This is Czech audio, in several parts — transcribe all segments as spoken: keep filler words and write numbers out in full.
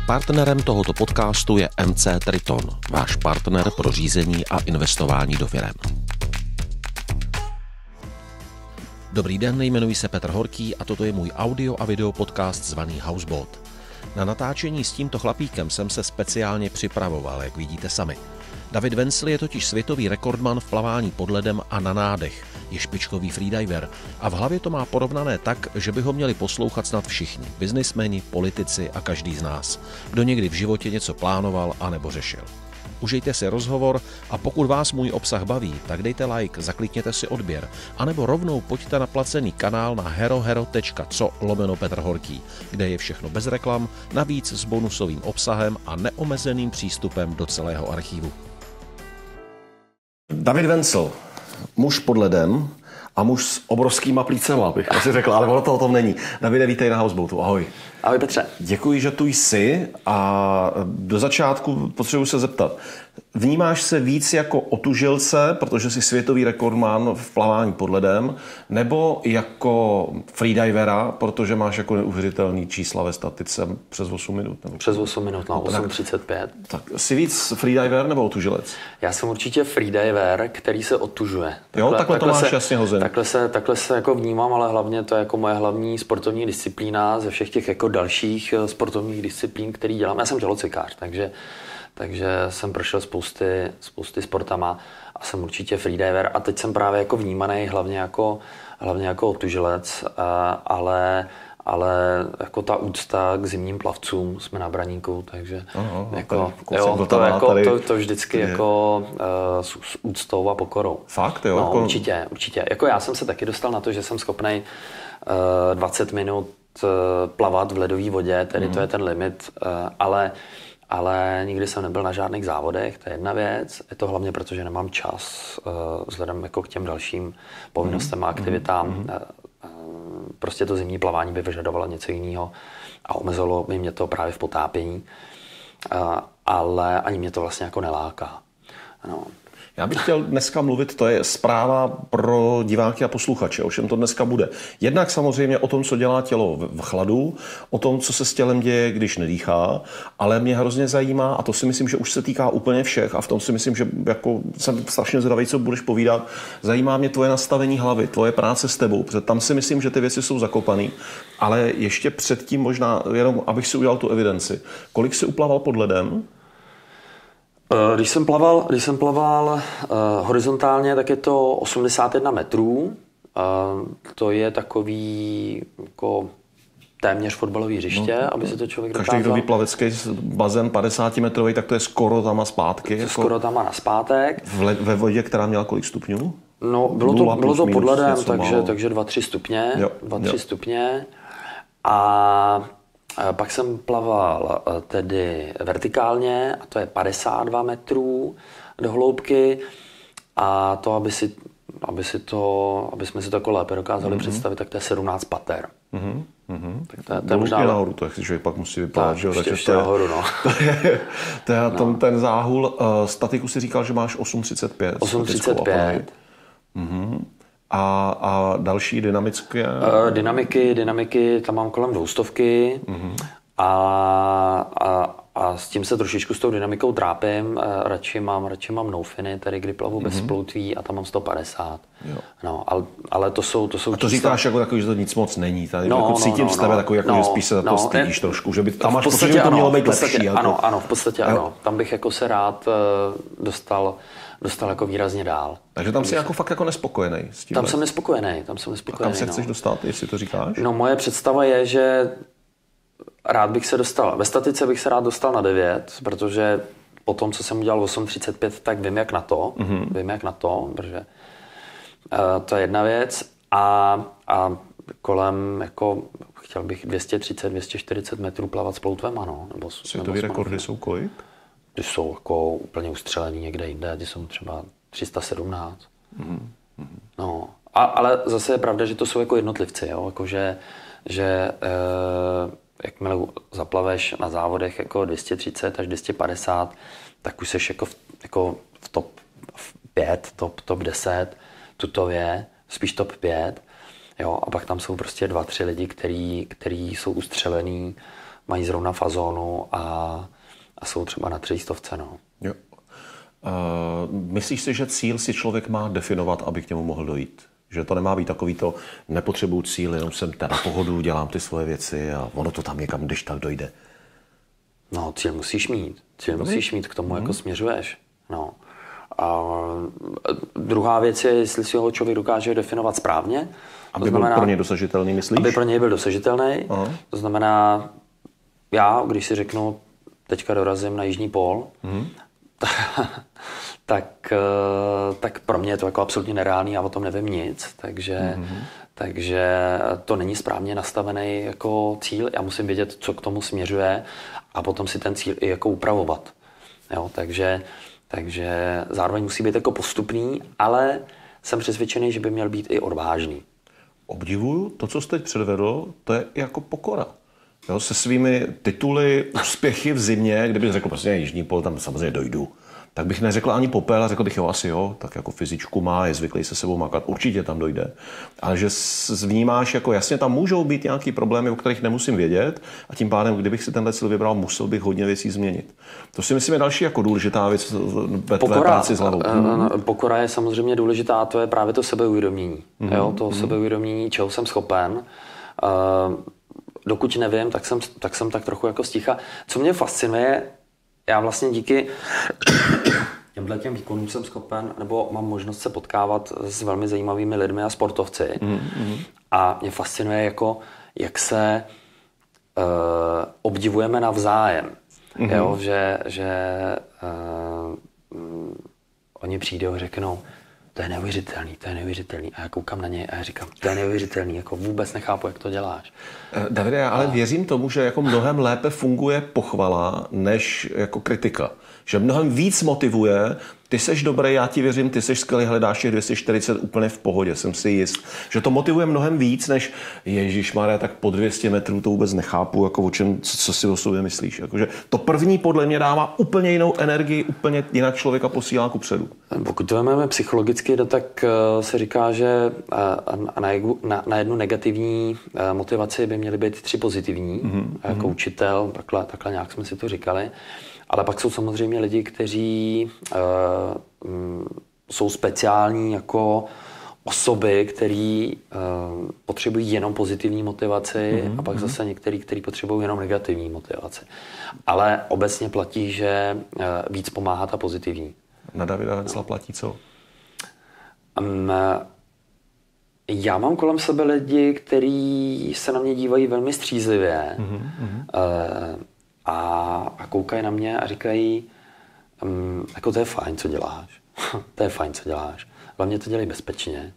Partnerem tohoto podcastu je M C Triton, váš partner pro řízení a investování do firem. Dobrý den, jmenuji se Petr Horký a toto je můj audio a video podcast zvaný Houseboat. Na natáčení s tímto chlapíkem jsem se speciálně připravoval, jak vidíte sami. David Wenzl je totiž světový rekordman v plavání pod ledem a na nádech, je špičkový freediver a v hlavě to má porovnané tak, že by ho měli poslouchat snad všichni, biznismeni, politici a každý z nás, kdo někdy v životě něco plánoval anebo řešil. Užijte si rozhovor a pokud vás můj obsah baví, tak dejte like, zaklikněte si odběr, anebo rovnou pojďte na placený kanál na herohero tečka co lomeno Petr Horký, kde je všechno bez reklam, navíc s bonusovým obsahem a neomezeným přístupem do celého archivu. David Wenzl, muž pod ledem a muž s obrovskýma plícema, bych asi řekl, ale ono to o tom není. Davide, vítej na Houseboatu, ahoj. Ahoj Petře. Děkuji, že tu jsi a do začátku potřebuji se zeptat. Vnímáš se víc jako otužilce, protože jsi světový rekordman v plavání pod ledem, nebo jako freedivera, protože máš jako neuvěřitelný čísla ve statice přes osm minut? Nebo... Přes osm minut, no, osm třicet pět. Tak jsi víc freediver nebo otužilec? Já jsem určitě freediver, který se otužuje. Takhle, jo, takhle, takhle to máš se, jasně hozen. Takhle se, takhle se jako vnímám, ale hlavně to je jako moje hlavní sportovní disciplína ze všech těch jako dalších sportovních disciplín, který dělám. Já jsem tělocvikář, takže Takže jsem prošel spousty, spousty sportama a jsem určitě freediver. A teď jsem právě jako vnímaný hlavně jako, hlavně jako otužilec, ale, ale jako ta úcta k zimním plavcům jsme na Braníku, takže Aha, jako, tady, jo, to, jako, tady, to, to vždycky je. jako uh, s, s úctou a pokorou. Fakt, jo? No, jako... určitě, určitě. Jako já jsem se taky dostal na to, že jsem schopnej uh, dvacet minut uh, plavat v ledové vodě, tedy mm. to je ten limit, uh, ale Ale nikdy jsem nebyl na žádných závodech, to je jedna věc. Je to hlavně proto, že nemám čas vzhledem jako k těm dalším povinnostem a aktivitám. Mm-hmm. Prostě to zimní plavání by vyžadovalo něco jiného a omezilo by mě to právě v potápění. Ale ani mě to vlastně jako neláká. No. Já bych chtěl dneska mluvit, to je zpráva pro diváky a posluchače, o čem to dneska bude. Jednak samozřejmě o tom, co dělá tělo v chladu, o tom, co se s tělem děje, když nedýchá, ale mě hrozně zajímá, a to si myslím, že už se týká úplně všech, a v tom si myslím, že jako jsem strašně zvědavý, co budeš povídat, zajímá mě tvoje nastavení hlavy, tvoje práce s tebou, protože tam si myslím, že ty věci jsou zakopaný, ale ještě předtím možná, jenom abych si udělal tu evidenci. Kolik jsi uplaval pod ledem? Když jsem plaval, když jsem plaval uh, horizontálně, tak je to osmdesát jedna metrů. Uh, to je takový jako téměř fotbalový hřiště, no, aby si to člověk dokázal. Každý, kdo ví plavecký bazén padesátimetrový, tak to je skoro tam a zpátky. To jako skoro tam a naspátek. V ve vodě, která měla kolik stupňů? No, bylo to, bylo to pod ledem, takže, takže dva tři stupně. Jo, dva tři stupně. A pak jsem plaval tedy vertikálně, a to je padesát dva metrů do hloubky. A to, aby, si, aby, si to, aby jsme si to jako lépe dokázali mm-hmm. představit, tak to je sedmnáct pater. Mm-hmm. Mm-hmm. Tak to je, to je možná... nahoru, to je, že pak musí vypadat, že jo? Tak, ještě nahoru, no. To je, to je no. ten záhul. Uh, statiku si říkal, že máš osm třicet pět. osm třicet pět. Mhm. A, a další dynamické? Uh, dynamiky, dynamiky, tam mám kolem dvoustovky mm-hmm. a, a, a s tím se trošičku s tou dynamikou trápím. Uh, radši mám, radši mám no-finy, tady kdy plavu mm-hmm. bez ploutví a tam mám sto padesát. Jo. No, ale, ale to jsou, to jsou a to čísla... říkáš jako takový, že to nic moc není. Tady no, jako no, cítím no, z tebe no, takový, jako, no, že spíš se za to no, stydíš ne, trošku, že by tam máš pocit, že to ano, mělo být podstatě, lepší. Ano, jako... ano, v podstatě jo. Ano. Tam bych jako se rád uh, dostal, dostal jako výrazně dál. Takže tam jsi jako fakt jako nespokojený s tím. Tam jsem nespokojený, tam jsem nespokojený. A kam se no. chceš dostat, jestli to říkáš? No moje představa je, že rád bych se dostal, ve statice bych se rád dostal na devět, protože po tom, co jsem udělal osm třicet pět, tak vím jak na to, mm-hmm. vím jak na to, protože uh, to je jedna věc a, a kolem jako chtěl bych dvě stě třicet, dvě stě čtyřicet metrů plavat s ploutvem, ano. Nebo, světový rekordy jsou kolik? Ty jsou jako úplně ustřelený někde jinde, ty jsou třeba tři sta sedmnáct. Mm-hmm. No, a, ale zase je pravda, že to jsou jako jednotlivci, jo, jakože, že eh, jakmile zaplaveš na závodech jako dvě stě třicet až dvě stě padesát, tak už seš jako v, jako v top pět, top, top deset, tutově, spíš top pět, jo, a pak tam jsou prostě dva, tři lidi, který, který jsou ustřelený mají zrovna fazónu a, a jsou třeba na třistovce. No. Jo. Uh, myslíš si, že cíl si člověk má definovat, aby k němu mohl dojít? Že to nemá být takový to, nepotřebuju cíl, jenom jsem teda pohodu, dělám ty svoje věci a ono to tam někam, když tak dojde. No, cíl musíš mít. Cíl Dobrý. musíš mít, k tomu hmm. jako směřuješ. No. A druhá věc je, jestli si ho člověk dokáže definovat správně. Aby to znamená, byl pro něj dosažitelný, myslíš? Aby pro něj byl dosažitelný. Aha. To znamená, já, když si řeknu, teďka dorazím na Jižní pól, hmm. tak, tak pro mě je to jako absolutně nereálný, já o tom nevím nic, takže, mm-hmm. takže to není správně nastavený jako cíl. Já musím vědět, co k tomu směřuje a potom si ten cíl i jako upravovat. Jo, takže, takže zároveň musí být jako postupný, ale jsem přesvědčený, že by měl být i odvážný. Obdivuju to, co jsi teď předvedl, to je jako pokora. Jo, se svými tituly, úspěchy v zimě, kdybych řekl prostě Jižní pól, tam samozřejmě dojdu, tak bych neřekl ani popel a řekl bych jo, asi jo, tak jako fyzičku má, je zvyklý se sebou makat, určitě tam dojde. Ale že vnímáš, jako jasně tam můžou být nějaký problémy, o kterých nemusím vědět a tím pádem, kdybych si tenhle cíl vybral, musel bych hodně věcí změnit. To si myslím je další jako důležitá věc ve tvé práci s hlavou. Hmm. Pokora je samozřejmě důležitá, to je právě to sebeuvědomění. Hmm. Jo, to hmm. sebeuvědomění, čeho jsem schopen. Uh, dokud nevím, tak jsem, tak jsem tak trochu jako sticha. Co mě fascinuje, já vlastně díky těmhle těm výkonům jsem schopen, nebo mám možnost se potkávat s velmi zajímavými lidmi a sportovci. Mm-hmm. A mě fascinuje, jako, jak se uh, obdivujeme navzájem. Mm-hmm. Jo, že že uh, um, oni přijdou a řeknou, to je neuvěřitelný, to je neuvěřitelný. A já koukám na něj a já říkám, to je neuvěřitelný, jako vůbec nechápu, jak to děláš. Davide, já ale a... věřím tomu, že jako mnohem lépe funguje pochvala, než jako kritika. Že mnohem víc motivuje, ty seš dobrý, já ti věřím, ty seš skvělý, hledáš těch dvě stě čtyřicet úplně v pohodě, jsem si jist. Že to motivuje mnohem víc, než ježišmarja, tak po dvě stě metrů to vůbec nechápu, jako o čem, co, co si o sobě myslíš. Jakože to první podle mě dává úplně jinou energii, úplně jinak člověka posílá kupředu. Pokud to máme psychologicky, tak se říká, že na, na, na jednu negativní motivaci by měly být tři pozitivní. Mm-hmm. Jako učitel, takhle, takhle nějak jsme si to říkali. Ale pak jsou samozřejmě lidi, kteří uh, um, jsou speciální jako osoby, který uh, potřebují jenom pozitivní motivaci mm-hmm. a pak zase některý, kteří potřebují jenom negativní motivaci. Ale obecně platí, že uh, víc pomáhá ta pozitivní. Na Davida Vencla platí co? Um, já mám kolem sebe lidi, kteří se na mě dívají velmi střízlivě. Mm-hmm. Uh, A, a koukají na mě a říkají, um, jako to je fajn, co děláš. To je fajn, co děláš. Hlavně to dělej bezpečně.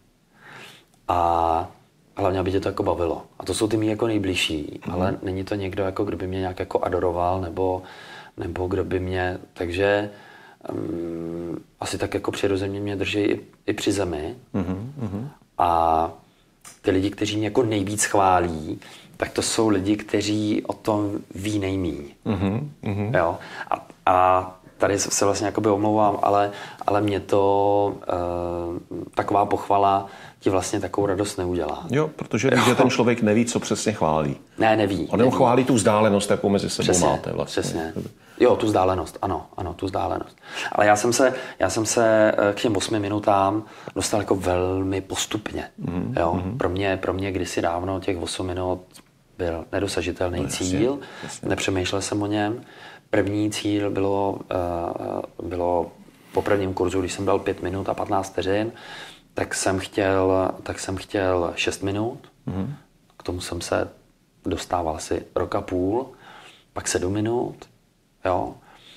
A hlavně, aby tě to jako bavilo. A to jsou ty mý jako nejbližší. Mm. Ale není to někdo, jako, kdo by mě nějak jako adoroval, nebo, nebo kdo by mě... Takže um, asi tak jako přirozeně mě drží i, i při zemi. Mm-hmm. A ty lidi, kteří mě jako nejvíc chválí, tak to jsou lidi, kteří o tom ví nejmíň. Mm-hmm, mm-hmm. Jo? A, a tady se vlastně jakoby omlouvám, ale, ale mě to uh, taková pochvala ti vlastně takovou radost neudělá. Jo, protože víš, že ten člověk neví, co přesně chválí. Ne, neví. On neví. Chválí tu vzdálenost, jakou mezi sebou přesně, máte vlastně. Přesně. Jo, tu vzdálenost, ano, ano, tu vzdálenost. Ale já jsem se, já jsem se k těm osmi minutám dostal jako velmi postupně. Mm-hmm. Jo? Mm-hmm. Pro mě, pro mě kdysi dávno těch osm minut byl nedosažitelný no, cíl, jasně, jasně. Nepřemýšlel jsem o něm. První cíl bylo, uh, bylo po prvním kurzu, když jsem dal pět minut a patnáct vteřin, tak jsem chtěl, tak jsem chtěl šest minut. Mm-hmm. K tomu jsem se dostával asi rok a půl, pak sedm minut. Jo.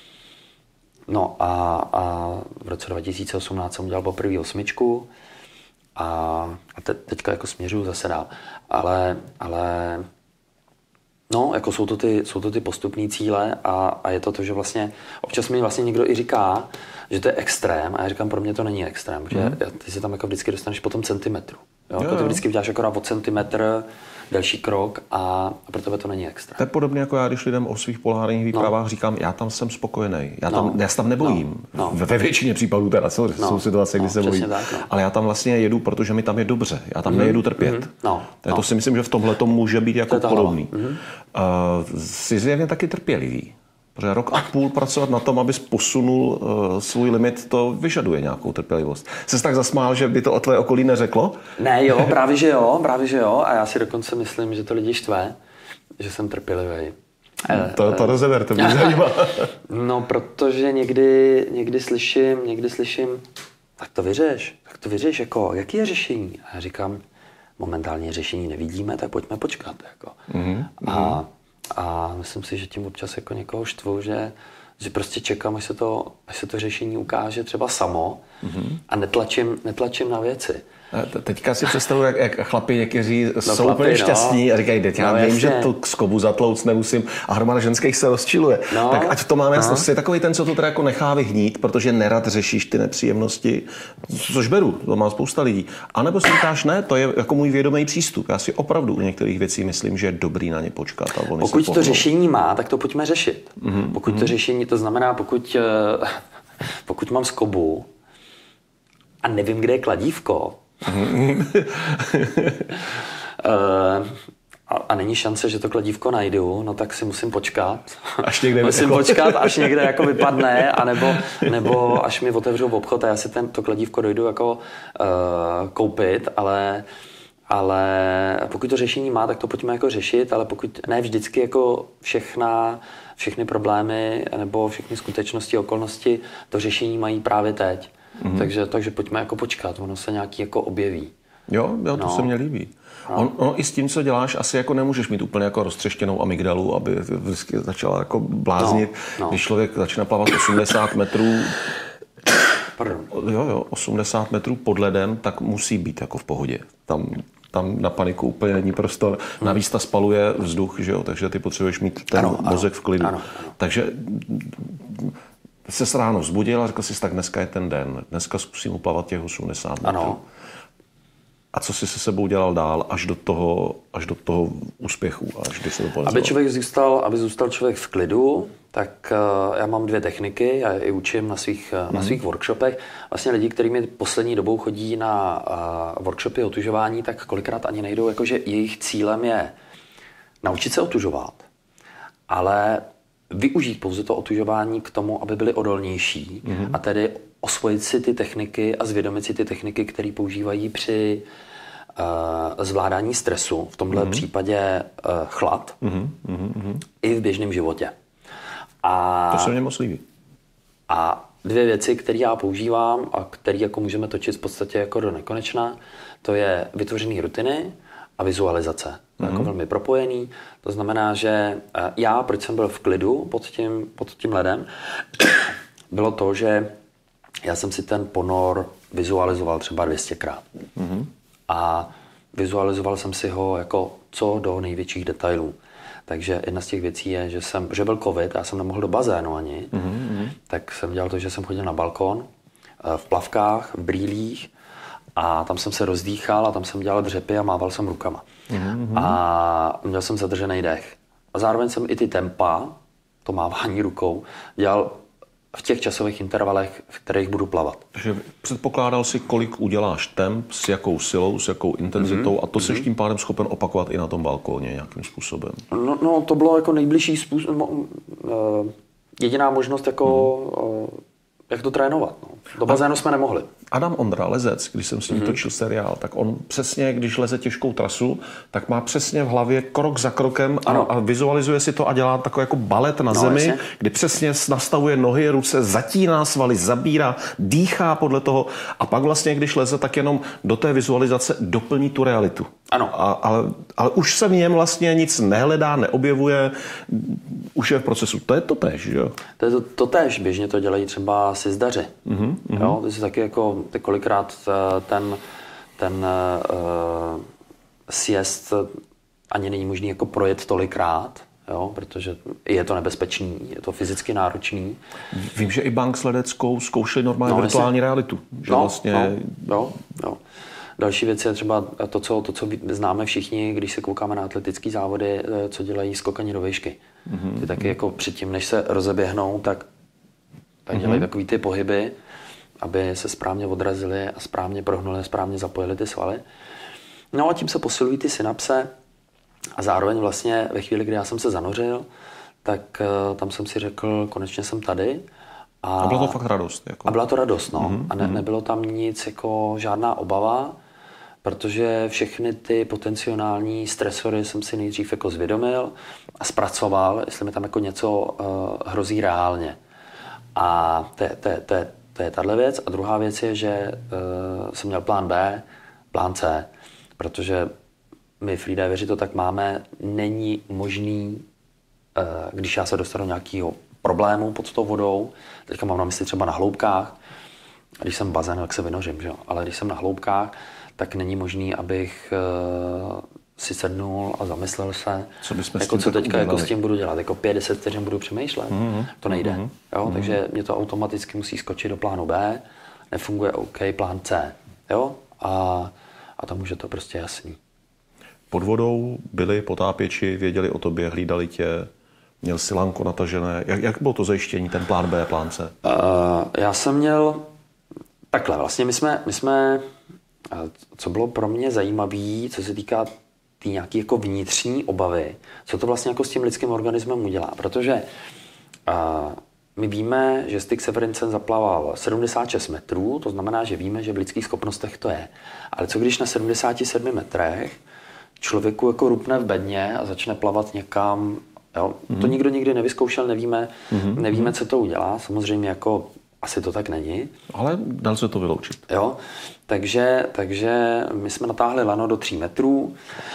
No a, a v roce dva tisíce osmnáct jsem udělal poprvé osmičku a, a te, teďka jako směřuju zase dál. Ale, ale no, jako jsou to ty, jsou to ty postupné cíle a, a je to to, že vlastně občas mi vlastně někdo i říká, že to je extrém a já říkám, pro mě to není extrém, že mm. ty si tam jako vždycky dostaneš po tom centimetru. Jo? Jo, jo. To vždycky uděláš akorát o centimetr, delší krok a pro tebe to není extra. To je podobně jako já, když lidem o svých polárních výpravách no. říkám, já tam jsem spokojený, já, tam, no. já se tam nebojím. No. No. Ve většině případů teda jsou, no. jsou situace, kdy no, se bojím. Tak, no. Ale já tam vlastně jedu, protože mi tam je dobře. Já tam mm-hmm. nejedu trpět. Mm-hmm. No. To, no. to si myslím, že v tomhle to může být jako podobný. Mm-hmm. Uh, jsi zjevně taky trpělivý. Protože rok a půl pracovat na tom, abys posunul uh, svůj limit, to vyžaduje nějakou trpělivost. Jsi tak zasmál, že by to o tvé okolí neřeklo? Ne, jo, právě že jo, právě že jo. A já si dokonce myslím, že to lidi štve, že jsem trpělivý. To, to rozeber, to mě zajímá. No, protože někdy, někdy slyším, někdy slyším, tak to vyřeš, tak to vyřeš, jako, jaký je řešení? A já říkám, momentálně řešení nevidíme, tak pojďme počkat. Jako. Mm-hmm. A A myslím si, že tím občas jako někoho štvu, že, že prostě čekám, až se, to, až se to řešení ukáže třeba samo mm-hmm. a netlačím, netlačím na věci. Teďka si představuji, jak, jak chlapi někteří no, jsou chlapi, úplně šťastní no. a říkají, teď já no, vím, jasně. že tu skobu zatlouc nemusím a hromada ženských se rozčiluje. No. Tak ať to máme jasno, jsi takový ten, co to teda jako nechá vyhnít, protože nerad řešíš ty nepříjemnosti, což beru, to má spousta lidí. A nebo si říkáš, ne, to je jako můj vědomý přístup. Já si opravdu u některých věcí myslím, že je dobrý na ně počkat. A pokud to řešení má, tak to pojďme řešit. Mm-hmm. Pokud to řešení, to znamená, pokud, pokud mám skobu a nevím, kde je kladívko, a, a není šance, že to kladívko najdu, no tak si musím počkat. Až někde musím jako... počkat, až někde jako vypadne, anebo, nebo až mi otevřou v obchod a já si ten, to kladívko dojdu jako uh, koupit, ale, ale pokud to řešení má, tak to pojďme jako řešit, ale pokud ne vždycky jako všechna, všechny problémy nebo všechny skutečnosti, okolnosti to řešení mají právě teď. Mm-hmm. Takže, takže pojďme jako počkat, ono se nějaký jako objeví. Jo, jo to no. se mně líbí. No. On, ono i s tím, co děláš, asi jako nemůžeš mít úplně jako roztřeštěnou amygdalu, aby vždycky začala jako bláznit. No. No. Když člověk začne plavat osmdesát metrů, Pardon. Jo, jo, osmdesát metrů pod ledem, tak musí být jako v pohodě. Tam, tam na paniku úplně není prostor. Hmm. Navíc ta spaluje vzduch, že jo, takže ty potřebuješ mít ten ano, mozek ano, v klidu. Ano, ano. Takže se ráno vzbudil a řekl jsi, tak dneska je ten den. Dneska zkusím uplavat těch osmdesát metrů. Ano. A co jsi se sebou dělal dál až do toho, až do toho úspěchu? Až když se to aby, člověk zůstal, aby zůstal člověk v klidu, tak uh, já mám dvě techniky, já je učím na svých, mm. na svých workshopech. Vlastně lidi, kteří mi poslední dobou chodí na uh, workshopy otužování, tak kolikrát ani nejdou, jakože jejich cílem je naučit se otužovat, ale využít pouze to otužování k tomu, aby byli odolnější mm-hmm. a tedy osvojit si ty techniky a zvědomit si ty techniky, které používají při uh, zvládání stresu, v tomhle mm-hmm. případě uh, chlad, mm-hmm. i v běžném životě. A, to se mě moc líbí. A dvě věci, které já používám a které jako můžeme točit v podstatě jako do nekonečna, to je vytvořený rutiny a vizualizace. Mm-hmm. Jako velmi propojený. To znamená, že já, proč jsem byl v klidu pod tím, pod tím ledem, bylo to, že já jsem si ten ponor vizualizoval třeba dvě stě krát. Mm-hmm. A vizualizoval jsem si ho jako co do největších detailů. Takže jedna z těch věcí je, že jsem, že byl covid, já jsem nemohl do bazénu ani, mm-hmm. tak jsem dělal to, že jsem chodil na balkon v plavkách, v brýlích a tam jsem se rozdýchal a tam jsem dělal dřepy a mával jsem rukama. Mm-hmm. A měl jsem zadržený dech. A zároveň jsem i ty tempa, to mávání rukou, dělal v těch časových intervalech, v kterých budu plavat. Takže předpokládal si, kolik uděláš temp, s jakou silou, s jakou intenzitou mm-hmm. a to mm-hmm. jsi tím pádem schopen opakovat i na tom balkóně nějakým způsobem. No, no to bylo jako nejbližší způsob, no, uh, jediná možnost jako, mm-hmm. uh, jak to trénovat. No. Do bazénu jsme nemohli. Adam Ondra, lezec, když jsem s ním mm-hmm. točil seriál, tak on přesně, když leze těžkou trasu, tak má přesně v hlavě krok za krokem a, a vizualizuje si to a dělá takový jako balet na no, zemi, jasně. kdy přesně nastavuje nohy, ruce, zatíná svaly, zabírá, dýchá podle toho a pak vlastně, když leze, tak jenom do té vizualizace doplní tu realitu. Ano. A, ale, ale už se v něm vlastně nic nehledá, neobjevuje, už je v procesu. To je to též, že jo? To je to, to též, běžně to dělají třeba sizdaři. Mm-hmm. Jo, to je taky jako ty kolikrát ten, ten uh, sjezd ani není možný jako projet tolikrát, jo, protože je to nebezpečný, je to fyzicky náročný. Vím, že i Bank s Ledeckou zkoušeli normálně no, virtuální jestli... realitu. Že no, vlastně... no, jo, jo. Další věc je třeba to, co, to, co známe všichni, když se koukáme na atletické závody, co dělají skokani do výšky. Mm-hmm. Ty taky jako předtím, než se rozeběhnou, tak, tak dělají mm-hmm. takový ty pohyby, aby se správně odrazili a správně prohnuli, správně zapojili ty svaly. No a tím se posilují ty synapse a zároveň vlastně ve chvíli, kdy já jsem se zanořil, tak uh, tam jsem si řekl, konečně jsem tady. A, a byla to fakt radost. Jako. A byla to radost, no. Mm-hmm. A ne, nebylo tam nic, jako žádná obava, protože všechny ty potenciální stresory jsem si nejdřív jako zvědomil a zpracoval, jestli mi tam jako něco uh, hrozí reálně. A to je, to je, to je, to je tahle věc. A druhá věc je, že uh, jsem měl plán B, plán C, protože my freediveři to tak máme, není možný, uh, když já se dostanu nějakého problému pod tou vodou, teďka mám na mysli třeba na hloubkách, když jsem bazén, tak se vynořím, že jo? Ale když jsem na hloubkách, tak není možný, abych uh, si sednul a zamyslel se, co, jako, co teďka jako s tím budu dělat. Jako pět deset vteřin budu přemýšlet. Mm-hmm. To nejde. Mm-hmm. Jo? Mm-hmm. Takže mě to automaticky musí skočit do plánu B, nefunguje OK, plán C. Jo? A, a tam už je to prostě jasný. Pod vodou byli potápěči, věděli o tobě, hlídali tě, měl si lanko natažené. Jak, jak bylo to zajištění, ten plán B, plán C? Uh, já jsem měl takhle. Vlastně my jsme, my jsme co bylo pro mě zajímavé, co se týká tý nějaký jako vnitřní obavy, co to vlastně jako s tím lidským organismem udělá. Protože uh, my víme, že Stig Severinsen zaplaval sedmdesát šest metrů, to znamená, že víme, že v lidských schopnostech to je. Ale co když na sedmdesáti sedmi metrech člověku jako rupne v bedně a začne plavat někam, jo? Mm-hmm. To nikdo nikdy nevyzkoušel, nevíme, mm-hmm. nevíme, co to udělá. Samozřejmě jako asi to tak není. Ale dal se to vyloučit. Jo, takže, takže my jsme natáhli lano do tří metrů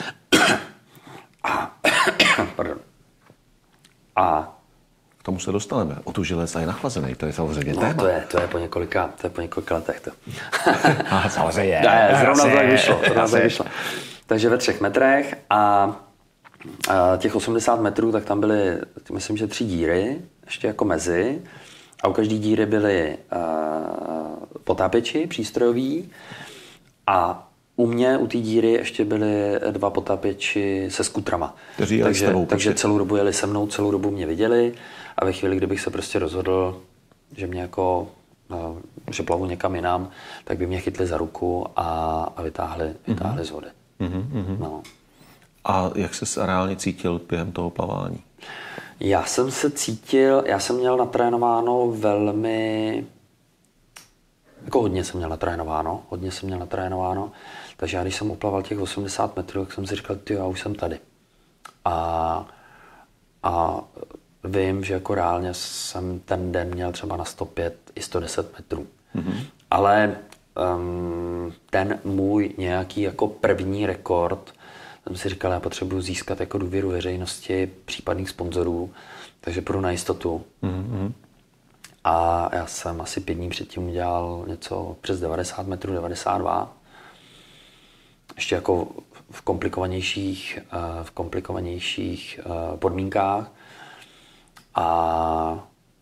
a, pardon. a k tomu se dostaneme. O tu želez a je nachlazený, to je samozřejmě no, téma. To je, to je po několika, to je po několika letech. To. A samozřejmě. Ne, zrovna to tak vyšlo. Tak vyšlo. Takže ve třech metrech a, a těch osmdesát metrů, tak tam byly, myslím, že tři díry, ještě jako mezi. A u každé díry byli uh, potápěči přístrojoví a u mě, u té díry, ještě byli dva potápěči se skutrama. Takže, tebou, takže celou dobu jeli se mnou, celou dobu mě viděli a ve chvíli, kdybych se prostě rozhodl, že mě jako, uh, že plavu někam jinam, tak by mě chytli za ruku a, a vytáhli, vytáhli mm-hmm. z vody. Mm-hmm. No. A jak ses reálně cítil během toho plavání? Já jsem se cítil, já jsem měl natrénováno velmi, jako hodně jsem měl natrénováno, hodně jsem měl natrénováno, takže já když jsem uplaval těch osmdesát metrů, tak jsem si říkal, ty já už jsem tady. A, a vím, že jako reálně jsem ten den měl třeba na sto pět i sto deset metrů. Mm-hmm. Ale um, ten můj nějaký jako první rekord, jsem si říkal, já potřebuji získat jako důvěru veřejnosti, případných sponzorů, takže půjdu na jistotu. Mm-hmm. A já jsem asi pět dní předtím udělal něco přes devadesát metrů, devadesát dva. Ještě jako v komplikovanějších, v komplikovanějších podmínkách. A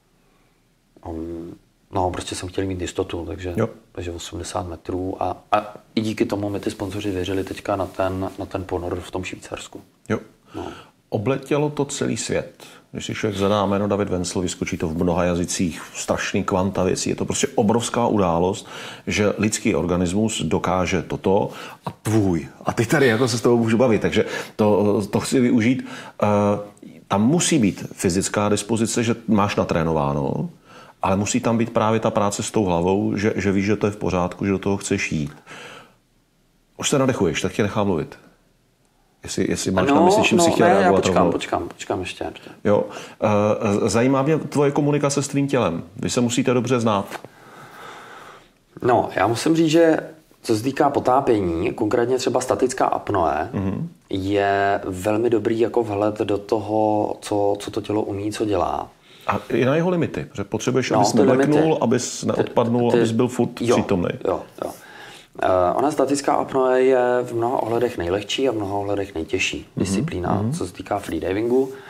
no, prostě jsem chtěl mít jistotu, takže, takže osmdesát metrů a, a i díky tomu mi ty sponzoři věřili teďka na ten, na ten ponor v tom Švýcarsku. Jo. No. Obletělo to celý svět. Když si člověk zadá jméno David Wenzl, vyskočí to v mnoha jazycích, strašný kvanta věcí. Je to prostě obrovská událost, že lidský organismus dokáže toto a tvůj. A ty tady jako se s tebou můžu bavit, takže to, to chci využít. Tam musí být fyzická dispozice, že máš natrénováno, ale musí tam být právě ta práce s tou hlavou, že, že víš, že to je v pořádku, že do toho chceš jít. Už se nadechuješ, tak tě nechám mluvit. Jestli, jestli máš no, na mysli, čím no, si chtěl ne, reagovat. Já počkám, počkám, počkám ještě. ještě. Jo. Zajímá mě tvoje komunikace s tvým tělem. Vy se musíte dobře znát. No, já musím říct, že co se týká potápění, konkrétně třeba statická apnoe, mm-hmm. je velmi dobrý jako vhled do toho, co, co to tělo umí, co dělá. A i na jeho limity, protože potřebuješ, abys no, nevleknul, abys neodpadnul, ty, ty, abys byl furt přítomný. Jo, jo. Uh, ona statická apnoe je v mnoha ohledech nejlehčí a v mnoha ohledech nejtěžší mm-hmm. disciplína, mm-hmm. co se týká freedivingu. Uh,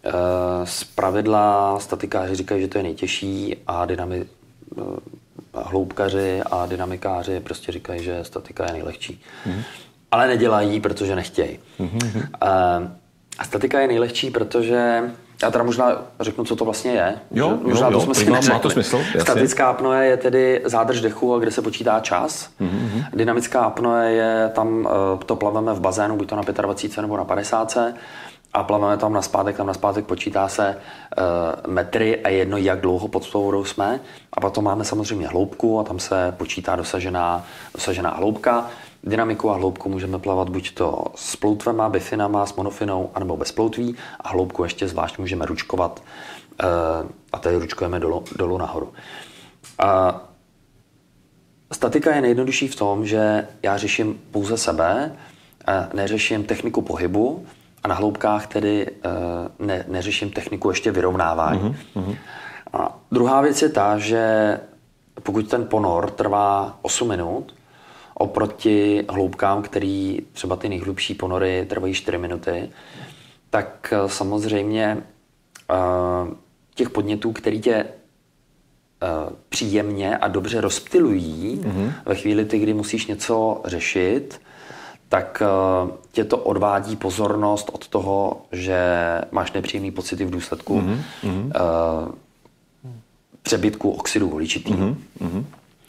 z pravidla statikáři říkají, že to je nejtěžší a dynami, uh, hloubkaři a dynamikáři prostě říkají, že statika je nejlehčí. Mm. Ale nedělají, protože nechtějí. Mm-hmm. A statika je nejlehčí, protože... Já teda možná řeknu, co to vlastně je. Jo, možná jo, to jo, jsme si má to smysl. Statická apnoe je tedy zádrž dechu, kde se počítá čas. Mm-hmm. Dynamická apnoe je tam, to plaveme v bazénu, buď to na dvacet pět nebo na padesát a plaveme tam naspátek, tam naspátek počítá se uh, metry a jedno, jak dlouho pod tou vodou jsme. A potom máme samozřejmě hloubku a tam se počítá dosažená, dosažená hloubka. Dynamiku a hloubku můžeme plavat buď to s ploutvema, bifinama, s monofinou, anebo bez ploutví a hloubku ještě zvlášť můžeme ručkovat uh, a tady ručkujeme dolů, dolů nahoru. Uh, statika je nejjednodušší v tom, že já řeším pouze sebe, uh, neřeším techniku pohybu a na hloubkách tedy uh, ne, neřeším techniku ještě vyrovnávání. Mm-hmm. A druhá věc je ta, že pokud ten ponor trvá osm minut, oproti hloubkám, který třeba ty nejhlubší ponory trvají čtyři minuty, tak samozřejmě uh, těch podnětů, který tě uh, příjemně a dobře rozptylují mm-hmm. ve chvíli, ty, kdy musíš něco řešit, tak uh, tě to odvádí pozornost od toho, že máš nepříjemný pocity v důsledku mm-hmm. uh, přebytku oxidu uhličitého. Mm-hmm.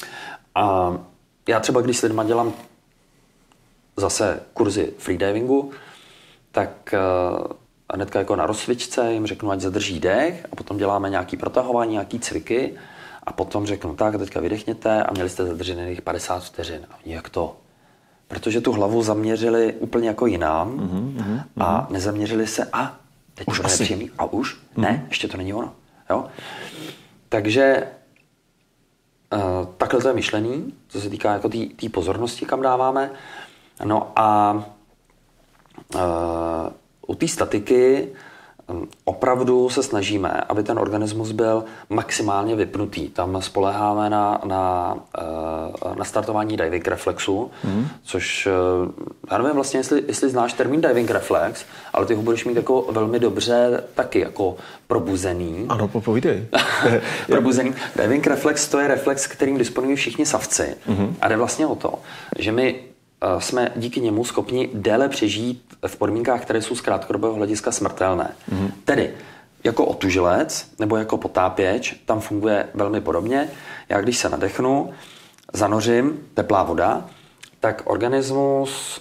A já třeba, když s lidma dělám zase kurzy freedivingu, tak uh, hnedka jako na rozcvičce jim řeknu, ať zadrží dech a potom děláme nějaké protahování, nějaké cviky a potom řeknu, tak teďka vydechněte a měli jste zadržených padesát vteřin. A oni, jak to? Protože tu hlavu zaměřili úplně jako jinam mm-hmm, a nezaměřili se, a teď už to je příjemný. A už? Mm-hmm. Ne, ještě to není ono. Jo? Takže Uh, takhle to je myšlení, co se týká jako té pozornosti, kam dáváme. No a uh, u té statiky um, opravdu se snažíme, aby ten organismus byl maximálně vypnutý. Tam spoléháme na, na, uh, na startování diving reflexu, mm. což uh, já nevím vlastně, jestli, jestli znáš termín diving reflex, ale ty ho budeš mít jako velmi dobře taky jako probuzený. Ano, povídej. Probuzený. Diving reflex, to je reflex, kterým disponují všichni savci. Mm-hmm. A jde vlastně o to, že my uh, jsme díky němu schopni déle přežít v podmínkách, které jsou z krátkodobého hlediska smrtelné. Mm-hmm. Tedy jako otužilec nebo jako potápěč, tam funguje velmi podobně. Já když se nadechnu, zanořím, teplá voda, tak organismus,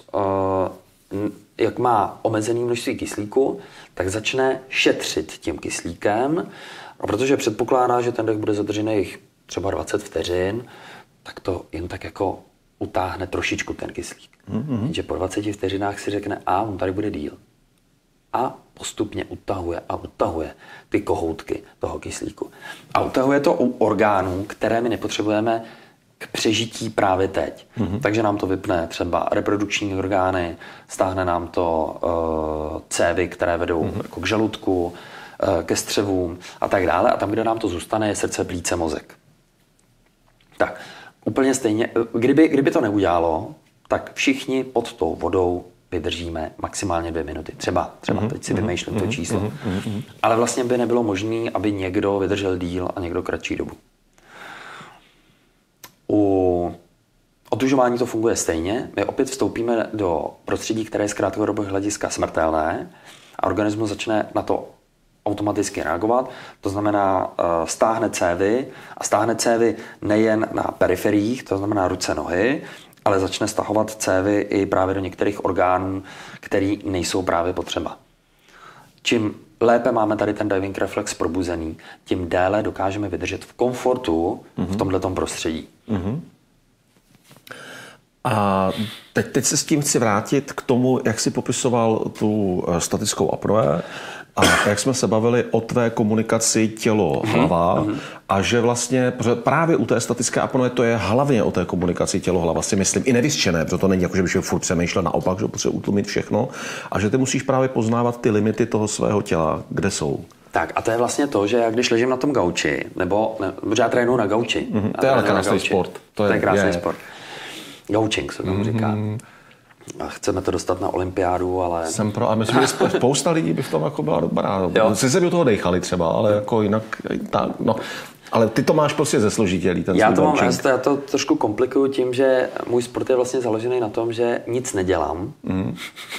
uh, jak má omezené množství kyslíku, tak začne šetřit tím kyslíkem. A protože předpokládá, že ten dech bude zadržený třeba dvacet vteřin, tak to jen tak jako utáhne trošičku ten kyslík. Mm-hmm. Že po dvaceti vteřinách si řekne, a on tady bude díl. A postupně utahuje a utahuje ty kohoutky toho kyslíku. A utahuje to u orgánů, které my nepotřebujeme k přežití právě teď. Mm-hmm. Takže nám to vypne třeba reprodukční orgány, stáhne nám to uh, cévy, které vedou mm-hmm. jako k žaludku, uh, ke střevům a tak dále. A tam, kde nám to zůstane, je srdce, plíce, mozek. Tak, úplně stejně. Kdyby, kdyby to neudělalo, tak všichni pod tou vodou vydržíme maximálně dvě minuty. Třeba, třeba mm-hmm. teď si vymýšlím mm-hmm. to číslo. Mm-hmm. Ale vlastně by nebylo možné, aby někdo vydržel díl a někdo kratší dobu. U otužování to funguje stejně. My opět vstoupíme do prostředí, které je z krátkodobého hlediska smrtelné a organismus začne na to automaticky reagovat. To znamená, stáhne cévy a stáhne cévy nejen na periferiích, to znamená ruce, nohy, ale začne stahovat cévy i právě do některých orgánů, které nejsou právě potřeba. Čím lépe máme tady ten diving reflex probuzený, tím déle dokážeme vydržet v komfortu mm-hmm. v tomhletom prostředí. Mm-hmm. A teď, teď se s tím chci vrátit k tomu, jak jsi popisoval tu statickou apnoe a jak jsme se bavili o tvé komunikaci tělo-hlava mm-hmm. a že vlastně právě u té statické apnoe to je hlavně o té komunikaci tělo-hlava, si myslím, i nevyřčené, protože to není jako, že bych furt přemýšlel naopak, že potřebuje utlumit všechno a že ty musíš právě poznávat ty limity toho svého těla, kde jsou. Tak a to je vlastně to, že já když ležím na tom gauči, nebo, ne, protože já trénuju na gauči. Mm-hmm. To je ale krásný sport. To je, to je krásný je. sport. Gaučing se tomu mm-hmm. říká. A chceme to dostat na olympiádu, ale... Jsem pro, a myslím, že spousta lidí by v tom jako byla dobrá. Sice by u toho dejchali třeba, ale jako jinak tak, no. Ale ty to máš prostě zesložitělý, ten já svůj to mám, launching. já to, já to trošku komplikuju tím, že můj sport je vlastně založený na tom, že nic nedělám. Mm.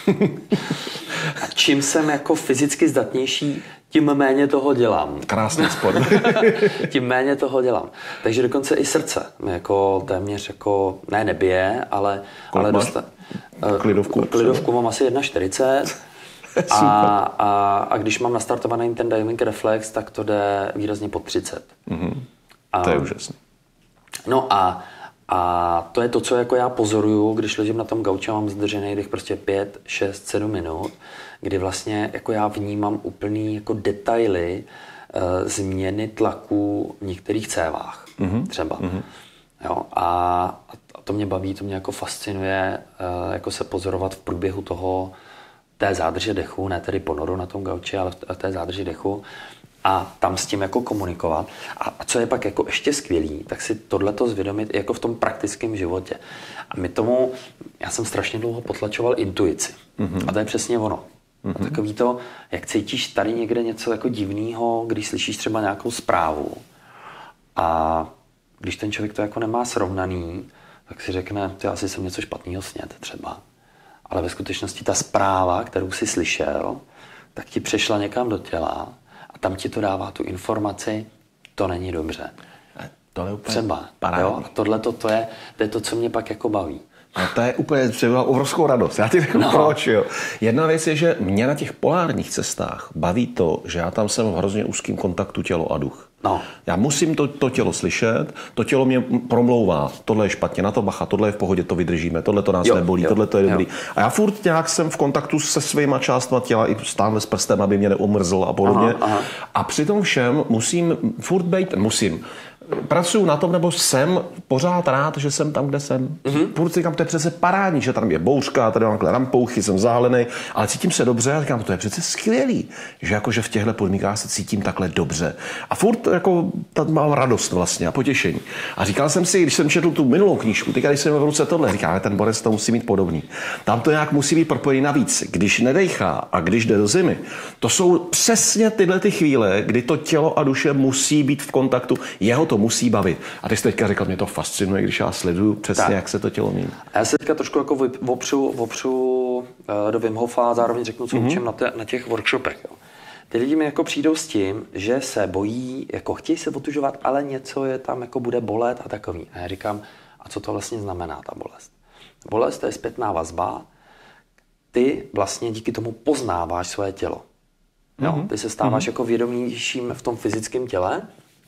A čím jsem jako fyzicky zdatnější, tím méně toho dělám. Krásný sport. Tím méně toho dělám. Takže dokonce i srdce jako téměř jako, ne nebije, ale... ale dosta, klidovku? Klidovku mám asi jedna čtyřicet. A, a, a když mám nastartovaný ten diving reflex, tak to jde výrazně pod třicet. Mm-hmm. A, to je úžasné. No a, a to je to, co jako já pozoruju, když ležím na tom gauči a mám zdržený dech prostě pět, šest, sedm minut, kdy vlastně jako já vnímám úplný jako detaily e, změny tlaku v některých cévách mm-hmm. třeba. Mm-hmm. Jo, a, a to mě baví, to mě jako fascinuje, e, jako se pozorovat v průběhu toho té zádrže dechu, ne tedy ponoru na tom gauči, ale v té zádrži dechu a tam s tím jako komunikovat. A, a co je pak jako ještě skvělý, tak si tohleto zvědomit i jako v tom praktickém životě. A my tomu, já jsem strašně dlouho potlačoval intuici. Mm-hmm. A to je přesně ono. Mm-hmm. A takový to, jak cítíš tady někde něco jako divného, když slyšíš třeba nějakou zprávu a když ten člověk to jako nemá srovnaný, tak si řekne, ty asi jsem něco špatného sněd třeba. Ale ve skutečnosti ta zpráva, kterou jsi slyšel, tak ti přešla někam do těla a tam ti to dává tu informaci, to není dobře. To je úplně třeba. parádní. A tohle to je, to je to, co mě pak jako baví. A to je úplně třeba obrovskou radost. Já ti řeknu no. proč, jo. Jedna věc je, že mě na těch polárních cestách baví to, že já tam jsem v hrozně úzkém kontaktu tělo a duch. No. Já musím to, to tělo slyšet, to tělo mě promlouvá, tohle je špatně, na to bacha, tohle je v pohodě, to vydržíme, tohle to nás jo, nebolí, jo, tohle to je dobrý. Jo. A já furt nějak jsem v kontaktu se svýma částma těla, i stále s prstem, aby mě neumrzl a podobně. Aha, aha. A při tom všem musím furt být, musím, pracuju na tom, nebo jsem pořád rád, že jsem tam, kde jsem. Mm-hmm. Furt si říkám, to je přece parádní, že tam je bouřka, tady mám rampouchy, jsem zálenej, ale cítím se dobře a říkám, to je přece skvělý, že jakože v těchto podmínkách se cítím takhle dobře. A furt jako tam mám radost vlastně a potěšení. A říkal jsem si, když jsem četl tu minulou knížku, teďka když jsem v ruce tohle, říkám, ten borec to musí mít podobný. Tam to nějak musí být propojený navíc. Když nedejchá a když jde do zimy, to jsou přesně tyhle ty chvíle, kdy to tělo a duše musí být v kontaktu, jeho to musí bavit. A ty jsi teďka řekl, mě to fascinuje, když já sleduju přesně, tak. jak se to tělo mění. A já se teďka trošku jako opřu, opřu do Wim Hofa a zároveň řeknu, co mm-hmm. učím na, te, na těch workshopech. Jo. Ty lidi mi jako přijdou s tím, že se bojí, jako chtějí se otužovat, ale něco je tam jako bude bolet a takový. A já říkám, a co to vlastně znamená ta bolest? Bolest to je zpětná vazba. Ty vlastně díky tomu poznáváš své tělo. Jo? Mm-hmm. Ty se stáváš mm-hmm. jako vědomějším v tom fyzickém těle.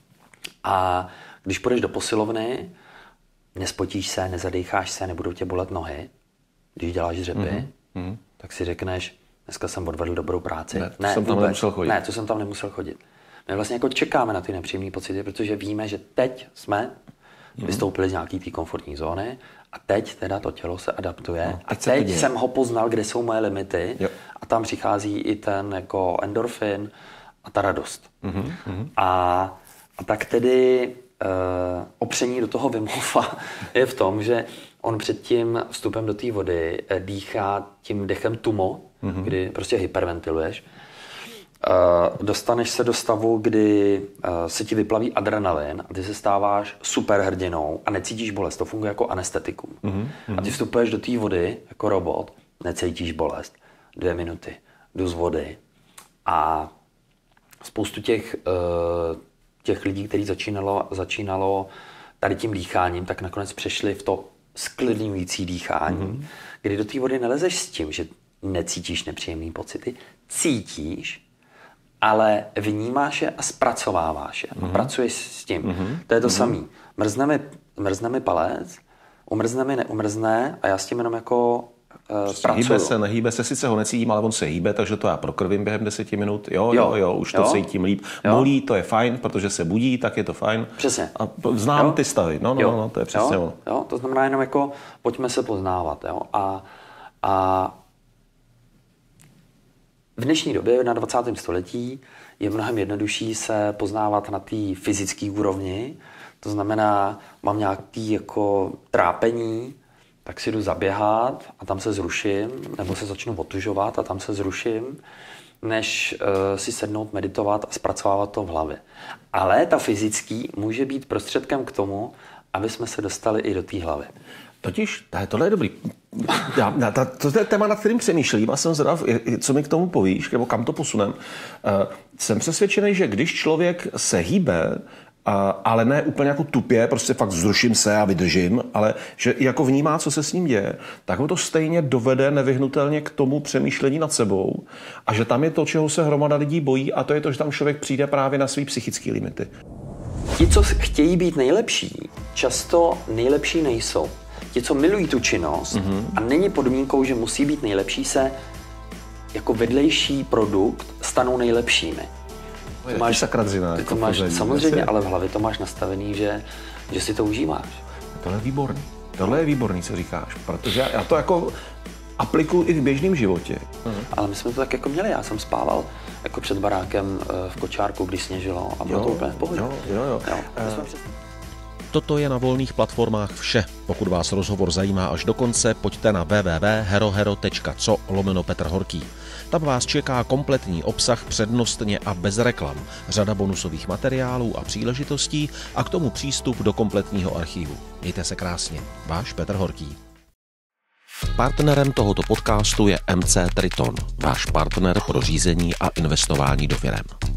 A když půjdeš do posilovny, nespotíš se, nezadejcháš se, nebudou tě bolet nohy, když děláš dřepy, mm-hmm. tak si řekneš, dneska jsem odvedl dobrou práci. Ne, to ne, jsem tam vůbec. nemusel chodit. Ne, to jsem tam nemusel chodit. My vlastně jako čekáme na ty nepříjemné pocity, protože víme, že teď jsme mm-hmm. vystoupili z nějaký té komfortní zóny a teď teda to tělo se adaptuje. No, a teď jsem ho poznal, kde jsou moje limity jo. a tam přichází i ten jako endorfin a ta radost. Mm-hmm. A A tak tedy uh, opření do toho Wim Hofa je v tom, že on před tím vstupem do té vody dýchá tím dechem tumo, mm-hmm. kdy prostě hyperventiluješ. Uh, dostaneš se do stavu, kdy uh, se ti vyplaví adrenalin a ty se stáváš superhrdinou a necítíš bolest. To funguje jako anestetikum. Mm-hmm. A ty vstupuješ do té vody jako robot, necítíš bolest. Dvě minuty, jdu z vody a spoustu těch uh, těch lidí, kteří začínalo, začínalo tady tím dýcháním, tak nakonec přešli v to sklidňující dýchání, mm-hmm. kdy do té vody nelezeš s tím, že necítíš nepříjemné pocity, cítíš, ale vnímáš je a zpracováváš je. Mm-hmm. A pracuješ s tím. Mm-hmm. To je to mm-hmm. samý. Mrzne mi, mrzne mi palec, umrzne mi, neumrzne a já s tím jenom jako Uh, hýbe se, nehýbe se, sice ho necítím, ale on se hýbe, takže to já prokrvím během deseti minut. Jo, jo, jo, už to jo. cítím líp. Jo. Bolí, to je fajn, protože se budí, tak je to fajn. Přesně. A znám jo. ty stavy. No, no, jo. no, to je přesně jo. ono. Jo, to znamená jenom jako, pojďme se poznávat. Jo. A, a v dnešní době, na dvacátém století, je mnohem jednodušší se poznávat na té fyzické úrovni. To znamená, mám nějaký jako trápení, tak si jdu zaběhat a tam se zruším, nebo se začnu otužovat a tam se zruším. než uh, si sednout, meditovat a zpracovávat to v hlavě. Ale ta fyzický může být prostředkem k tomu, aby jsme se dostali i do té hlavy. Totiž, tohle je dobrý. Já, na, ta, to je téma, nad kterým přemýšlím a jsem zvědav, co mi k tomu povíš, nebo kam to posunem. Uh, jsem přesvědčený, že když člověk se hýbe, uh, ale ne úplně jako tupě, prostě fakt vzruším se a vydržím, ale že jako vnímá, co se s ním děje, tak ho to stejně dovede nevyhnutelně k tomu přemýšlení nad sebou a že tam je to, čeho se hromada lidí bojí, a to je to, že tam člověk přijde právě na svý psychické limity. Ti, co chtějí být nejlepší, často nejlepší nejsou. Ti, co milují tu činnost mm-hmm. a není podmínkou, že musí být nejlepší, se jako vedlejší produkt stanou nejlepšími. To je máš sakradřina. Ty to máš, samozřejmě, ale v hlavě to máš nastavený, že, že si to užíváš. Tohle je výborný. Tohle je výborný, co říkáš, protože já to jako aplikuju i v běžném životě. Mm-hmm. Ale my jsme to tak jako měli, já jsem spával jako před barákem v kočárku, když sněžilo a bylo jo, to úplně v pohodě. Jo, jo, jo. jo uh, před... Toto je na volných platformách vše. Pokud vás rozhovor zajímá až do konce, pojďte na w w w tečka herohero tečka co lomeno Petr Horký. Tam vás čeká kompletní obsah přednostně a bez reklam, řada bonusových materiálů a příležitostí a k tomu přístup do kompletního archivu. Mějte se krásně. Váš Petr Horký. Partnerem tohoto podcastu je M C Triton, váš partner pro řízení a investování do firem.